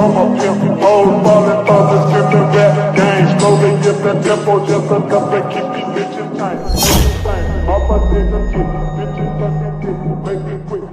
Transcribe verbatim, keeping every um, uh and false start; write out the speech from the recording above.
I'm a pimp, hoes falling others in the rap game. Slowly get the tempo just enough to keep these bitches tight. Off a nigga kick, bitches sucking dick, make it quick.